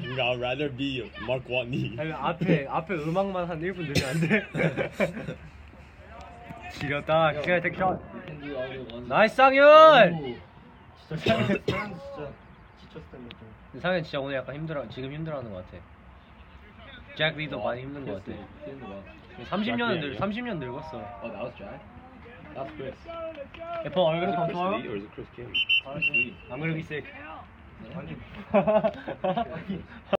I'd rather be Mark Watney. 아니, 앞에 음악만 한 1분 들으면 안 돼? 지렸다. 그냥 take shot. 나이스 상윤. 진짜 상윤 진짜 지쳤을 텐데 좀. 상윤 진짜 오늘 약간 지금 힘들어하는 것 같아. 잭 리도 많이 힘든 것 같아. 30년 늙었어. Oh, that was Jack? That's Chris. Apple, are you gonna come Chris tomorrow? Lee or is it Chris King? Chris Lee. I'm gonna be sick. 아니.